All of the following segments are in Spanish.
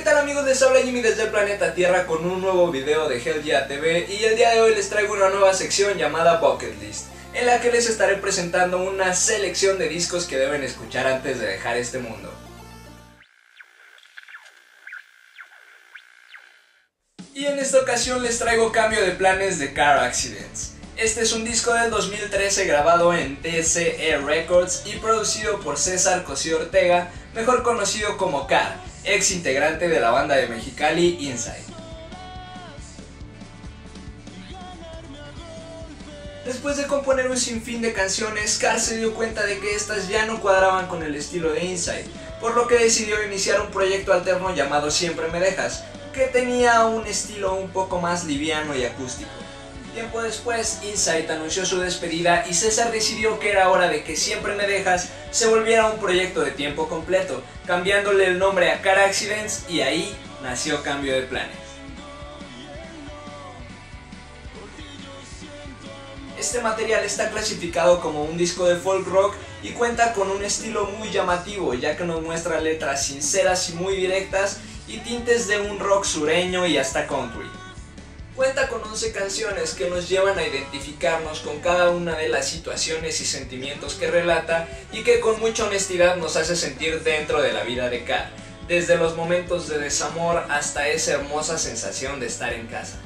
tal amigos? Les habla Jimmy desde el planeta Tierra con un nuevo video de Hell Yeah TV y el día de hoy les traigo una nueva sección llamada Bucket List, en la que les estaré presentando una selección de discos que deben escuchar antes de dejar este mundo. Y en esta ocasión les traigo Cambio de Planes de Car Accidents. Este es un disco del 2013 grabado en TCE Records y producido por César Cosío Ortega, mejor conocido como Car, ex integrante de la banda de Mexicali Inside. Después de componer un sinfín de canciones, Car se dio cuenta de que estas ya no cuadraban con el estilo de Inside, por lo que decidió iniciar un proyecto alterno llamado Siempre Me Dejas, que tenía un estilo un poco más liviano y acústico. Tiempo después, Inside anunció su despedida y César decidió que era hora de que Siempre Me Dejas se volviera un proyecto de tiempo completo, cambiándole el nombre a Car Accidents, y ahí nació Cambio de Planes. Este material está clasificado como un disco de folk rock y cuenta con un estilo muy llamativo, ya que nos muestra letras sinceras y muy directas y tintes de un rock sureño y hasta country. Cuenta con 11 canciones que nos llevan a identificarnos con cada una de las situaciones y sentimientos que relata y que con mucha honestidad nos hace sentir dentro de la vida de Car, desde los momentos de desamor hasta esa hermosa sensación de estar en casa.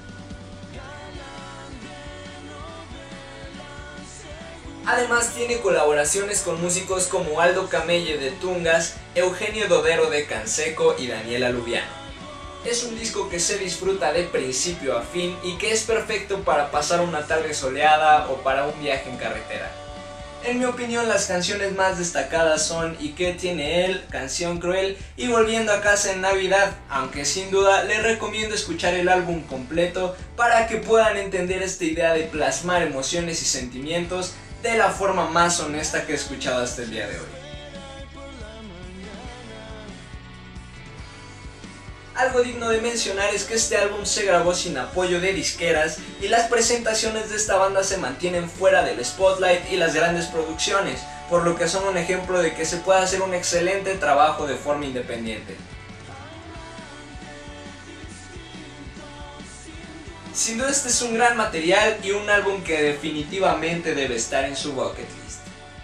Además tiene colaboraciones con músicos como Aldo Camelle de Tungas, Eugenio Dodero de Canseco y Daniela Lubiano. Es un disco que se disfruta de principio a fin y que es perfecto para pasar una tarde soleada o para un viaje en carretera. En mi opinión, las canciones más destacadas son ¿Y qué tiene él?, Canción Cruel y Volviendo a casa en Navidad, aunque sin duda les recomiendo escuchar el álbum completo para que puedan entender esta idea de plasmar emociones y sentimientos de la forma más honesta que he escuchado hasta el día de hoy. Algo digno de mencionar es que este álbum se grabó sin apoyo de disqueras y las presentaciones de esta banda se mantienen fuera del spotlight y las grandes producciones, por lo que son un ejemplo de que se puede hacer un excelente trabajo de forma independiente. Sin duda este es un gran material y un álbum que definitivamente debe estar en su bucket list.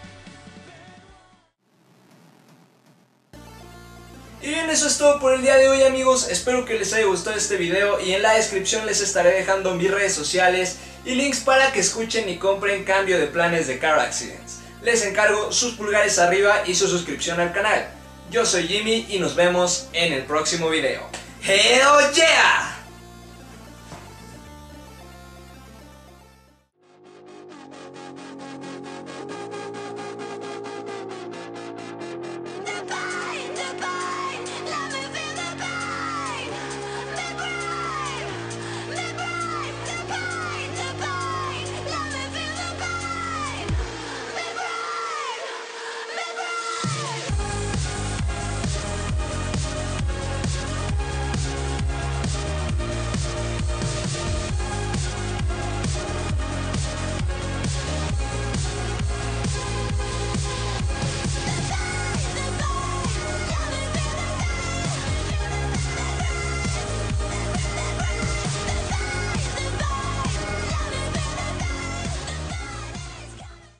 Y bien, eso es todo por el día de hoy amigos, espero que les haya gustado este video y en la descripción les estaré dejando mis redes sociales y links para que escuchen y compren Cambio de Planes de Car Accidents. Les encargo sus pulgares arriba y su suscripción al canal. Yo soy Jimmy y nos vemos en el próximo video. ¡Hell yeah!